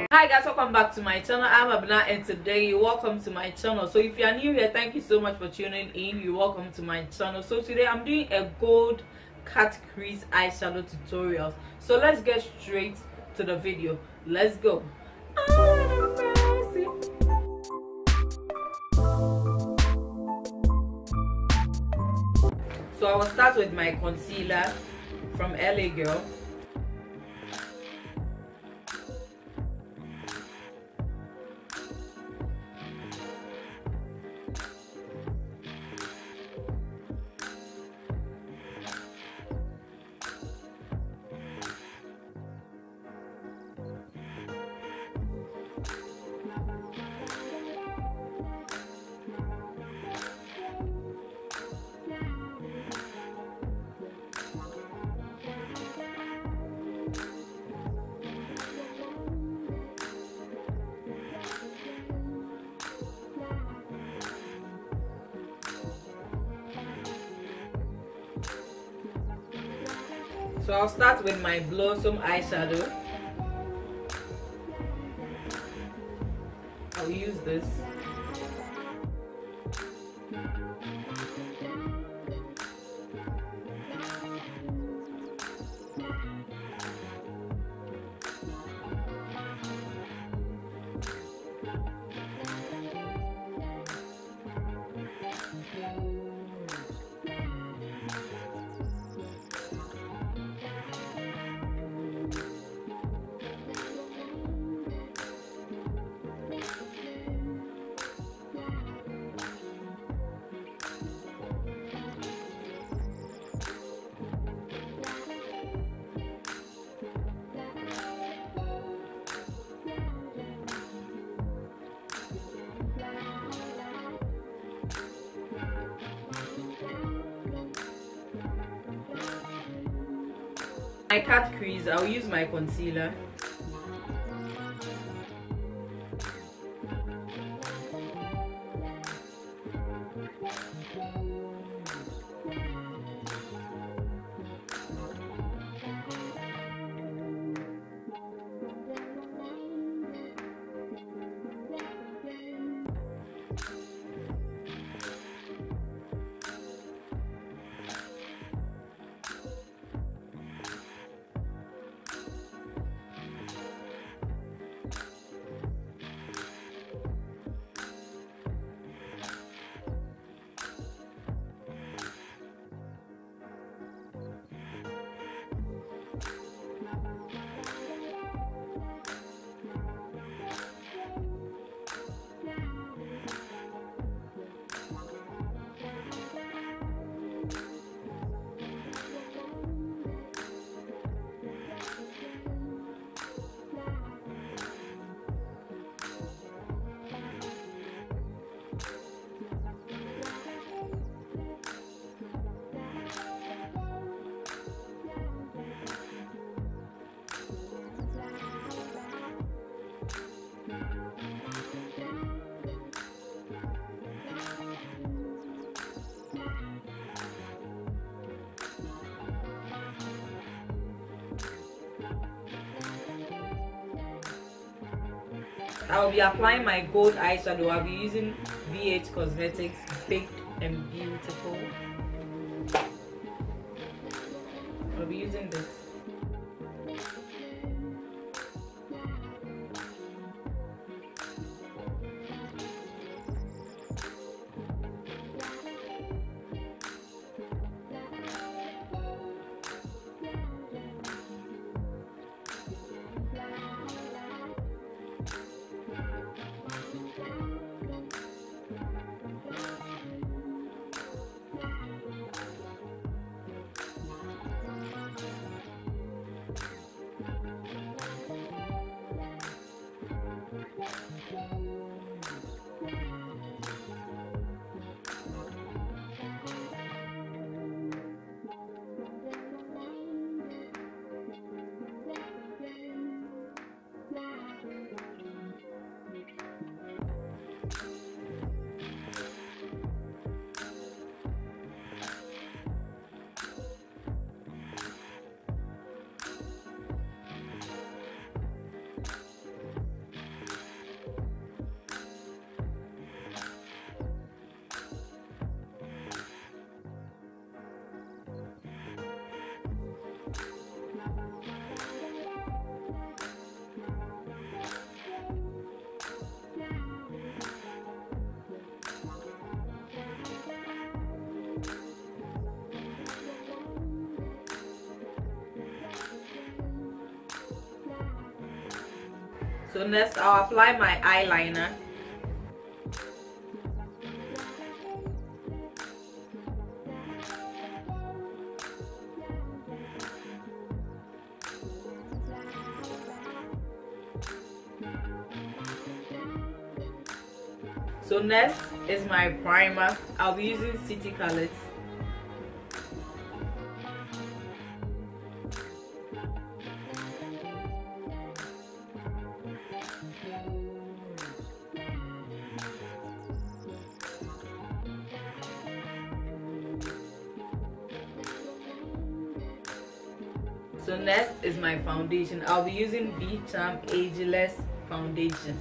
Hi guys, welcome back to my channel. I'm Abna and today you're welcome to my channel. So if you are new here, thank you so much for tuning in. You're welcome to my channel. So today I'm doing a gold cut crease eyeshadow tutorial. So let's get straight to the video. Let's go. So I will start with my concealer from LA Girl. So I'll start with my Blossom eyeshadow. I'll use this. My cut crease, I'll use my concealer. I'll be applying my gold eyeshadow. I'll be using BH Cosmetics Baked and Beautiful. I'll be using this. So next I'll apply my eyeliner. So next is my primer. I'll be using City Colors. So next is my foundation. I'll be using B Charm Ageless Foundation.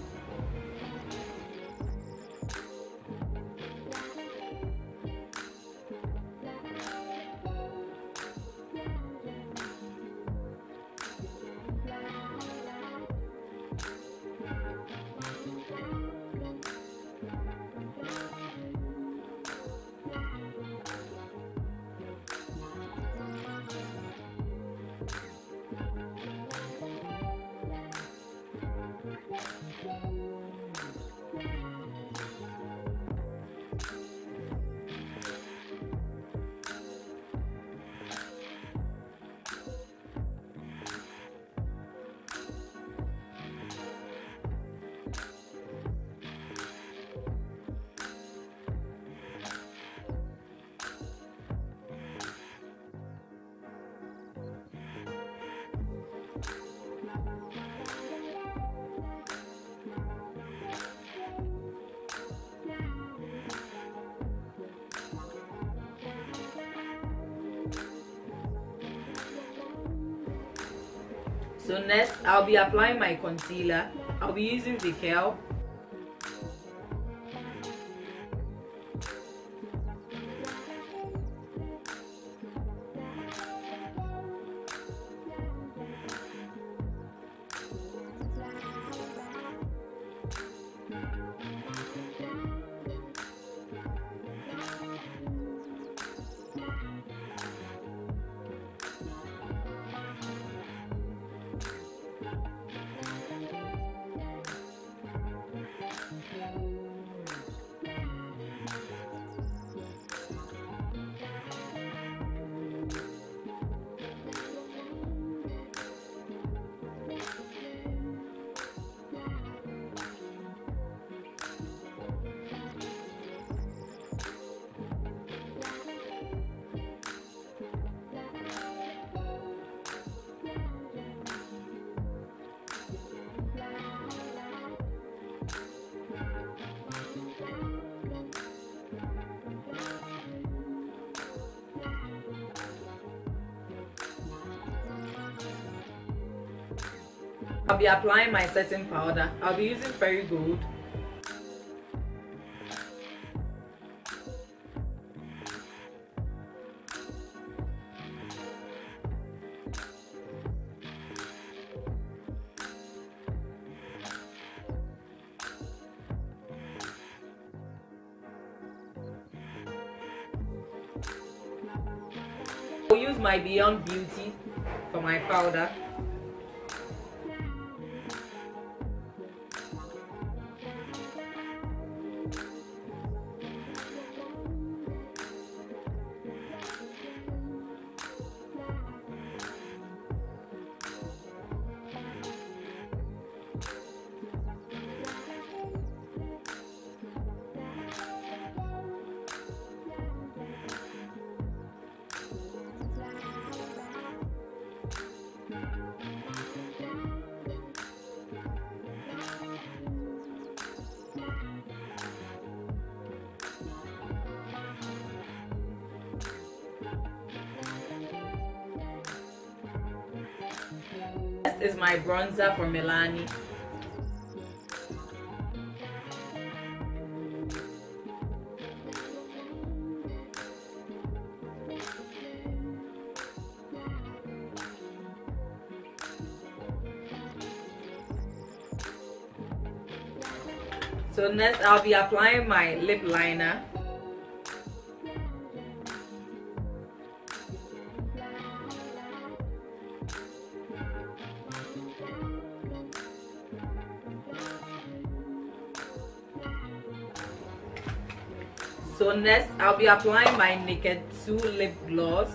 So next, I'll be applying my concealer. I'll be using Vickel. I'll be applying my setting powder. I'll be using Fairy Gold. I'll use my Beyond Beauty for my powder. Next is my bronzer from Milani. So next I'll be applying my lip liner. So next I'll be applying my Naked 2 lip gloss.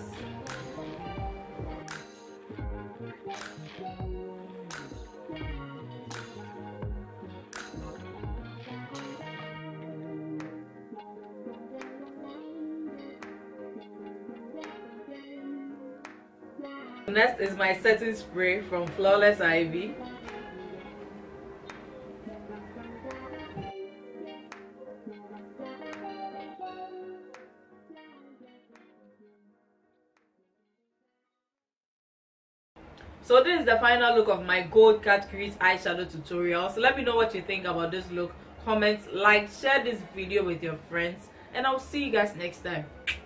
Next is my setting spray from Flawless Ivy. So this is the final look of my Gold Cat Crease eyeshadow tutorial. So let me know what you think about this look. Comment, like, share this video with your friends, and I'll see you guys next time.